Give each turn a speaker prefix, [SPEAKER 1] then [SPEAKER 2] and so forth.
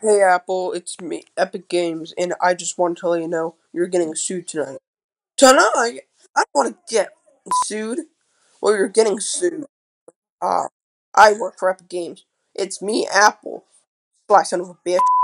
[SPEAKER 1] Hey Apple, it's me, Epic Games, and I just wanted to let you know you're getting sued tonight. Tonight? I don't want to get sued. Well, you're getting sued. I work for Epic Games. It's me, Apple. Black son of a bitch.